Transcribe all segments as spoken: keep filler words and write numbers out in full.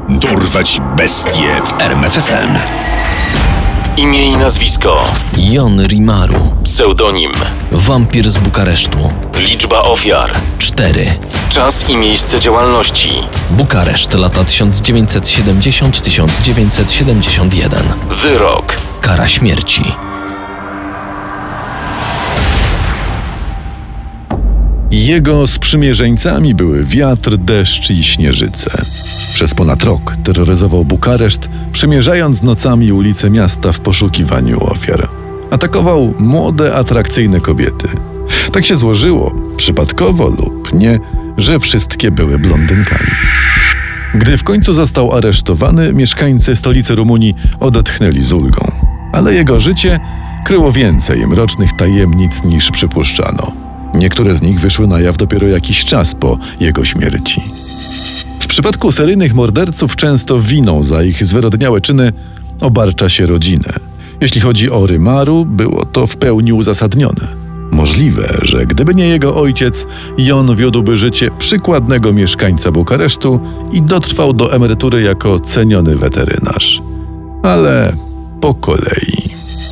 Dorwać bestie w R M F F M. Imię i nazwisko: Jon Rimaru. Pseudonim: Wampir z Bukaresztu. Liczba ofiar: cztery. Czas i miejsce działalności: Bukareszt, lata tysiąc dziewięćset siedemdziesiąt do tysiąc dziewięćset siedemdziesiąt jeden. Wyrok: kara śmierci. Jego sprzymierzeńcami były wiatr, deszcz i śnieżyce. Przez ponad rok terroryzował Bukareszt, przemierzając nocami ulice miasta w poszukiwaniu ofiar. Atakował młode, atrakcyjne kobiety. Tak się złożyło, przypadkowo lub nie, że wszystkie były blondynkami. Gdy w końcu został aresztowany, mieszkańcy stolicy Rumunii odetchnęli z ulgą. Ale jego życie kryło więcej mrocznych tajemnic niż przypuszczano. Niektóre z nich wyszły na jaw dopiero jakiś czas po jego śmierci. W przypadku seryjnych morderców często winą za ich zwyrodniałe czyny obarcza się rodzinę. Jeśli chodzi o Rimaru, było to w pełni uzasadnione. Możliwe, że gdyby nie jego ojciec, Jon wiódłby życie przykładnego mieszkańca Bukaresztu i dotrwał do emerytury jako ceniony weterynarz. Ale po kolei.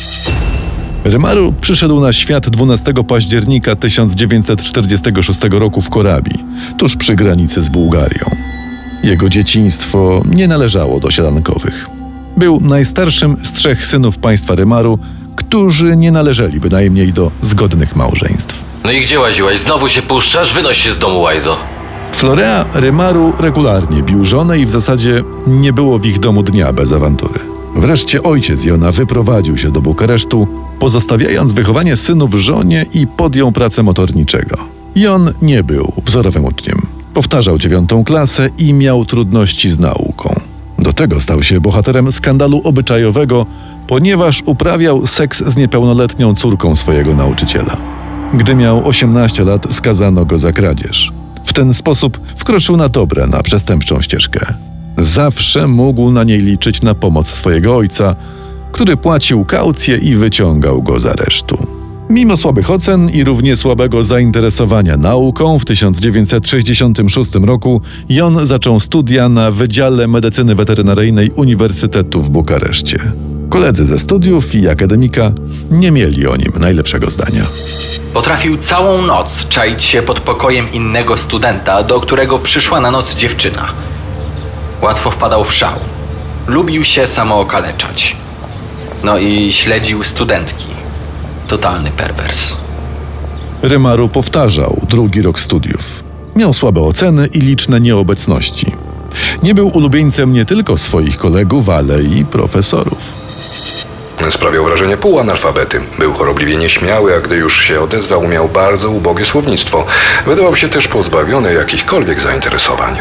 Rimaru przyszedł na świat dwunastego października tysiąc dziewięćset czterdziestego szóstego roku w Korabii, tuż przy granicy z Bułgarią. Jego dzieciństwo nie należało do sielankowych. Był najstarszym z trzech synów państwa Rimaru, którzy nie należeli bynajmniej do zgodnych małżeństw. No i gdzie łaziłaś? Znowu się puszczasz? Wynoś się z domu, łajzo. Florea Rimaru regularnie bił żonę i w zasadzie nie było w ich domu dnia bez awantury. Wreszcie ojciec Jona wyprowadził się do Bukaresztu, pozostawiając wychowanie synów żonie i podjął pracę motorniczego. Jon nie był wzorowym uczniem. Powtarzał dziewiątą klasę i miał trudności z nauką. Do tego stał się bohaterem skandalu obyczajowego, ponieważ uprawiał seks z niepełnoletnią córką swojego nauczyciela. Gdy miał osiemnaście lat, skazano go za kradzież. W ten sposób wkroczył na dobre na przestępczą ścieżkę. Zawsze mógł na niej liczyć na pomoc swojego ojca, który płacił kaucję i wyciągał go z aresztu. Mimo słabych ocen i równie słabego zainteresowania nauką, w tysiąc dziewięćset sześćdziesiątym szóstym roku Jon zaczął studia na Wydziale Medycyny Weterynaryjnej Uniwersytetu w Bukareszcie. Koledzy ze studiów i akademika nie mieli o nim najlepszego zdania. Potrafił całą noc czaić się pod pokojem innego studenta, do którego przyszła na noc dziewczyna. Łatwo wpadał w szał. Lubił się samookaleczać. No i śledził studentki. Totalny perwers. Rimaru powtarzał drugi rok studiów. Miał słabe oceny i liczne nieobecności. Nie był ulubieńcem nie tylko swoich kolegów, ale i profesorów. Sprawiał wrażenie półanalfabety. Był chorobliwie nieśmiały, a gdy już się odezwał, miał bardzo ubogie słownictwo. Wydawał się też pozbawiony jakichkolwiek zainteresowań.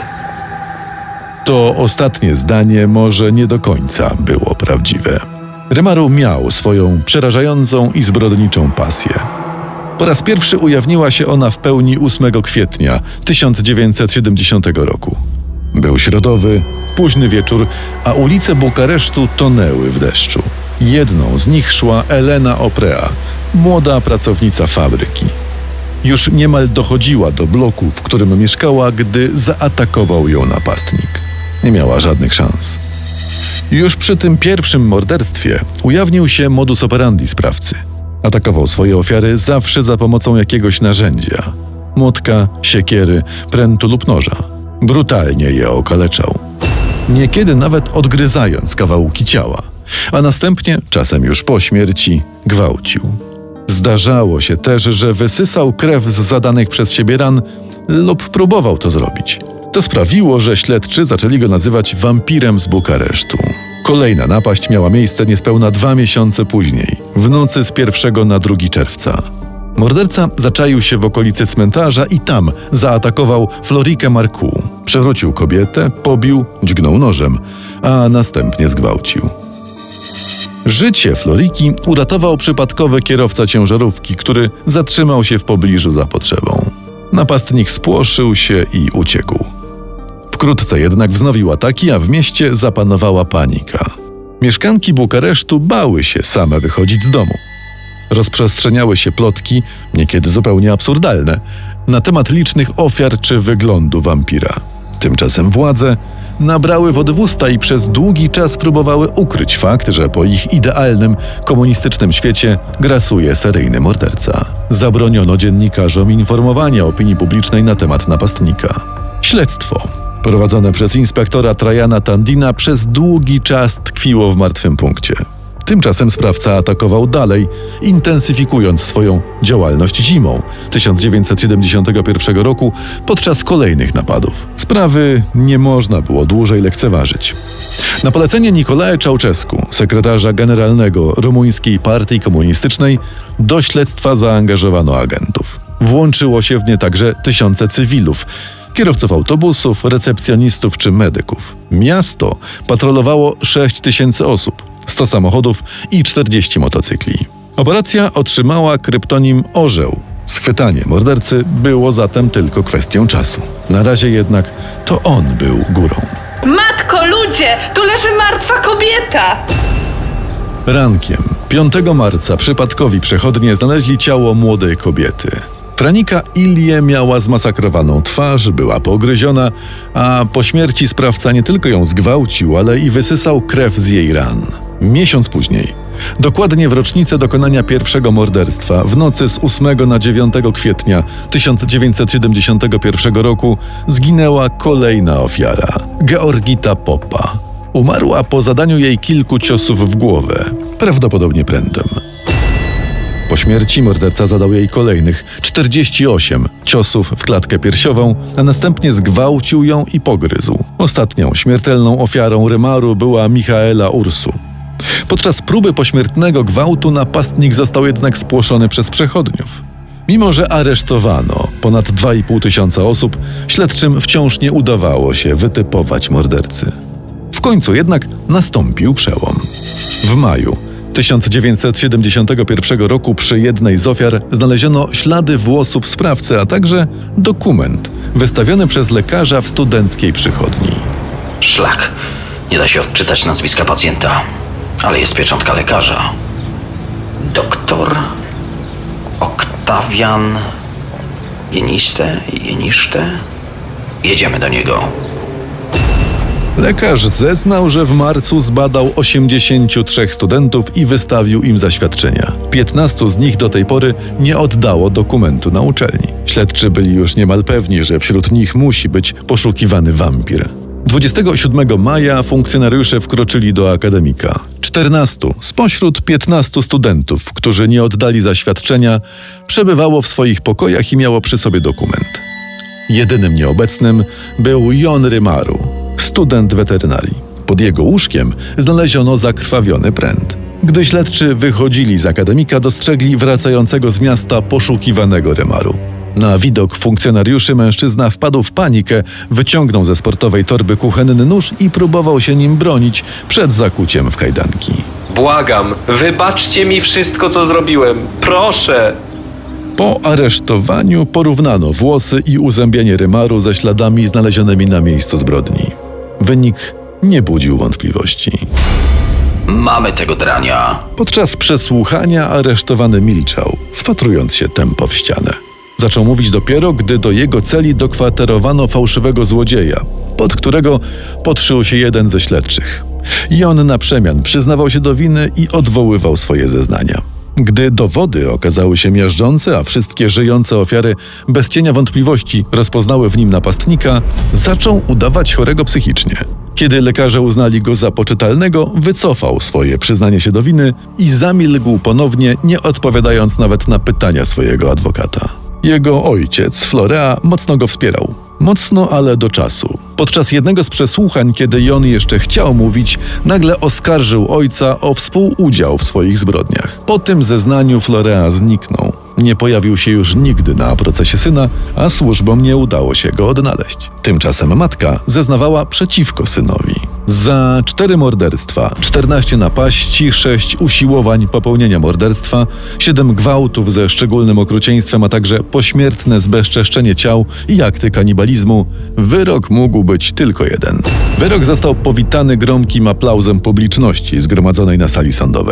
To ostatnie zdanie może nie do końca było prawdziwe. Rimaru miał swoją przerażającą i zbrodniczą pasję. Po raz pierwszy ujawniła się ona w pełni ósmego kwietnia tysiąc dziewięćset siedemdziesiątego roku. Był środowy, późny wieczór, a ulice Bukaresztu tonęły w deszczu. Jedną z nich szła Elena Oprea, młoda pracownica fabryki. Już niemal dochodziła do bloku, w którym mieszkała, gdy zaatakował ją napastnik. Nie miała żadnych szans. Już przy tym pierwszym morderstwie ujawnił się modus operandi sprawcy. Atakował swoje ofiary zawsze za pomocą jakiegoś narzędzia. Młotka, siekiery, prętu lub noża. Brutalnie je okaleczał. Niekiedy nawet odgryzając kawałki ciała, a następnie, czasem już po śmierci, gwałcił. Zdarzało się też, że wysysał krew z zadanych przez siebie ran lub próbował to zrobić. To sprawiło, że śledczy zaczęli go nazywać wampirem z Bukaresztu. Kolejna napaść miała miejsce niespełna dwa miesiące później, w nocy z pierwszego na drugi czerwca. Morderca zaczaił się w okolicy cmentarza i tam zaatakował Florikę Marcu. Przewrócił kobietę, pobił, dźgnął nożem, a następnie zgwałcił. Życie Floriki uratował przypadkowy kierowca ciężarówki, który zatrzymał się w pobliżu za potrzebą. Napastnik spłoszył się i uciekł. Wkrótce jednak wznowił ataki, a w mieście zapanowała panika. Mieszkanki Bukaresztu bały się same wychodzić z domu. Rozprzestrzeniały się plotki, niekiedy zupełnie absurdalne, na temat licznych ofiar czy wyglądu wampira. Tymczasem władze nabrały wody w usta i przez długi czas próbowały ukryć fakt, że po ich idealnym, komunistycznym świecie grasuje seryjny morderca. Zabroniono dziennikarzom informowania opinii publicznej na temat napastnika. Śledztwo prowadzone przez inspektora Trajana Tandina przez długi czas tkwiło w martwym punkcie. Tymczasem sprawca atakował dalej, intensyfikując swoją działalność zimą tysiąc dziewięćset siedemdziesiątego pierwszego roku podczas kolejnych napadów. Sprawy nie można było dłużej lekceważyć. Na polecenie Nicolae Ceausescu, sekretarza generalnego rumuńskiej partii komunistycznej, do śledztwa zaangażowano agentów. Włączyło się w nie także tysiące cywilów, kierowców autobusów, recepcjonistów czy medyków. Miasto patrolowało sześć tysięcy osób, sto samochodów i czterdzieści motocykli. Operacja otrzymała kryptonim Orzeł. Schwytanie mordercy było zatem tylko kwestią czasu. Na razie jednak to on był górą. Matko, ludzie! Tu leży martwa kobieta! Rankiem piątego marca przypadkowi przechodnie znaleźli ciało młodej kobiety. Franika Ilię miała zmasakrowaną twarz, była pogryziona, a po śmierci sprawca nie tylko ją zgwałcił, ale i wysysał krew z jej ran. Miesiąc później, dokładnie w rocznicę dokonania pierwszego morderstwa, w nocy z ósmego na dziewiątego kwietnia tysiąc dziewięćset siedemdziesiątego pierwszego roku zginęła kolejna ofiara – Georgita Popa. Umarła po zadaniu jej kilku ciosów w głowę, prawdopodobnie prętem. Po śmierci morderca zadał jej kolejnych czterdzieści osiem ciosów w klatkę piersiową, a następnie zgwałcił ją i pogryzł. Ostatnią śmiertelną ofiarą Rymaru była Michaela Ursu. Podczas próby pośmiertnego gwałtu napastnik został jednak spłoszony przez przechodniów. Mimo że aresztowano ponad dwa i pół tysiąca osób, śledczym wciąż nie udawało się wytypować mordercy. W końcu jednak nastąpił przełom. W maju tysiąc dziewięćset siedemdziesiątego pierwszego roku przy jednej z ofiar znaleziono ślady włosów sprawcy, a także dokument wystawiony przez lekarza w studenckiej przychodni. Szlak. Nie da się odczytać nazwiska pacjenta, ale jest pieczątka lekarza. Doktor Oktawian Jeniste, Jeniszte. Jedziemy do niego. Lekarz zeznał, że w marcu zbadał osiemdziesięciu trzech studentów i wystawił im zaświadczenia. piętnastu z nich do tej pory nie oddało dokumentu na uczelni. Śledczy byli już niemal pewni, że wśród nich musi być poszukiwany wampir. dwudziestego siódmego maja funkcjonariusze wkroczyli do akademika. czternastu spośród piętnastu studentów, którzy nie oddali zaświadczenia, przebywało w swoich pokojach i miało przy sobie dokument. Jedynym nieobecnym był Jon Rymaru, student weterynarii. Pod jego łóżkiem znaleziono zakrwawiony pręt. Gdy śledczy wychodzili z akademika, dostrzegli wracającego z miasta poszukiwanego Rymaru. Na widok funkcjonariuszy mężczyzna wpadł w panikę, wyciągnął ze sportowej torby kuchenny nóż i próbował się nim bronić przed zakuciem w kajdanki. Błagam, wybaczcie mi wszystko, co zrobiłem. Proszę! Po aresztowaniu porównano włosy i uzębienie Rymaru ze śladami znalezionymi na miejscu zbrodni. Wynik nie budził wątpliwości. Mamy tego drania. Podczas przesłuchania aresztowany milczał, wpatrując się tempo w ścianę. Zaczął mówić dopiero, gdy do jego celi dokwaterowano fałszywego złodzieja, pod którego podszył się jeden ze śledczych. I on na przemian przyznawał się do winy i odwoływał swoje zeznania. Gdy dowody okazały się miażdżące, a wszystkie żyjące ofiary bez cienia wątpliwości rozpoznały w nim napastnika, zaczął udawać chorego psychicznie. Kiedy lekarze uznali go za poczytalnego, wycofał swoje przyznanie się do winy i zamilkł ponownie, nie odpowiadając nawet na pytania swojego adwokata. Jego ojciec, Florea, mocno go wspierał. Mocno, ale do czasu. Podczas jednego z przesłuchań, kiedy Jon jeszcze chciał mówić, nagle oskarżył ojca o współudział w swoich zbrodniach. Po tym zeznaniu Florea zniknął. Nie pojawił się już nigdy na procesie syna, a służbom nie udało się go odnaleźć. Tymczasem matka zeznawała przeciwko synowi. Za cztery morderstwa, czternaście napaści, sześć usiłowań popełnienia morderstwa, siedem gwałtów ze szczególnym okrucieństwem, a także pośmiertne zbezczeszczenie ciał i akty kanibalizmu, wyrok mógł być tylko jeden. Wyrok został powitany gromkim aplauzem publiczności zgromadzonej na sali sądowej.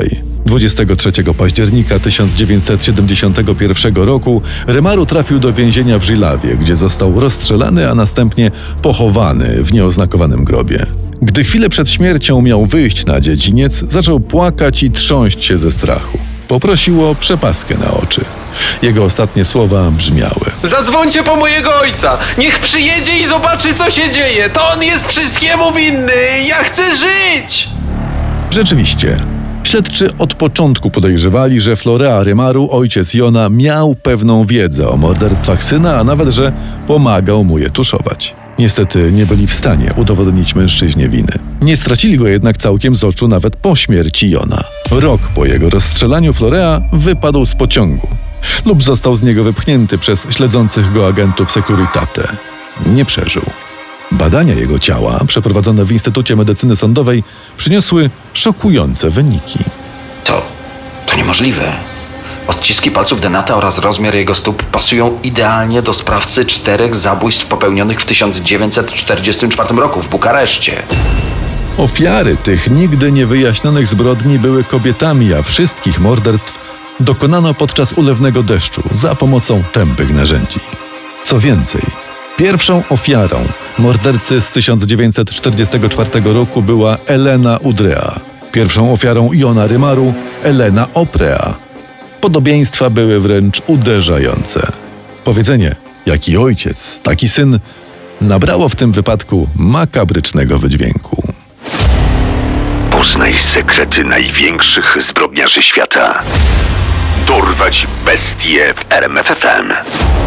dwudziestego trzeciego października tysiąc dziewięćset siedemdziesiątego pierwszego roku Remaru trafił do więzienia w Żylawie, gdzie został rozstrzelany, a następnie pochowany w nieoznakowanym grobie. Gdy chwilę przed śmiercią miał wyjść na dziedziniec, zaczął płakać i trząść się ze strachu. Poprosił o przepaskę na oczy. Jego ostatnie słowa brzmiały: Zadzwońcie po mojego ojca! Niech przyjedzie i zobaczy, co się dzieje! To on jest wszystkiemu winny! Ja chcę żyć! Rzeczywiście. Śledczy od początku podejrzewali, że Florea Remaru, ojciec Jona, miał pewną wiedzę o morderstwach syna, a nawet, że pomagał mu je tuszować. Niestety nie byli w stanie udowodnić mężczyźnie winy. Nie stracili go jednak całkiem z oczu nawet po śmierci Jona. Rok po jego rozstrzelaniu Florea wypadł z pociągu lub został z niego wypchnięty przez śledzących go agentów Securitate. Nie przeżył. Badania jego ciała, przeprowadzone w Instytucie Medycyny Sądowej, przyniosły szokujące wyniki. To... to niemożliwe. Odciski palców Denata oraz rozmiar jego stóp pasują idealnie do sprawcy czterech zabójstw popełnionych w tysiąc dziewięćset czterdziestym czwartym roku w Bukareszcie. Ofiary tych nigdy niewyjaśnionych zbrodni były kobietami, a wszystkich morderstw dokonano podczas ulewnego deszczu za pomocą tępych narzędzi. Co więcej, pierwszą ofiarą mordercy z tysiąc dziewięćset czterdziestego czwartego roku była Elena Udrea. Pierwszą ofiarą Jona Remaru Elena Oprea. Podobieństwa były wręcz uderzające. Powiedzenie „jaki ojciec, taki syn” nabrało w tym wypadku makabrycznego wydźwięku. Poznaj sekrety największych zbrodniarzy świata. Dorwać bestie w R M F F M.